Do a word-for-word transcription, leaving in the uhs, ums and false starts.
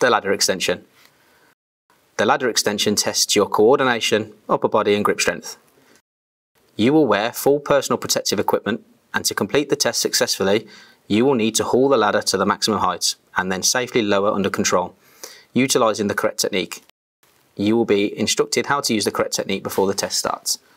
the ladder extension. The ladder extension tests your coordination, upper body and grip strength. You will wear full personal protective equipment, and to complete the test successfully, you will need to haul the ladder to the maximum height and then safely lower under control, utilising the correct technique. You will be instructed how to use the correct technique before the test starts.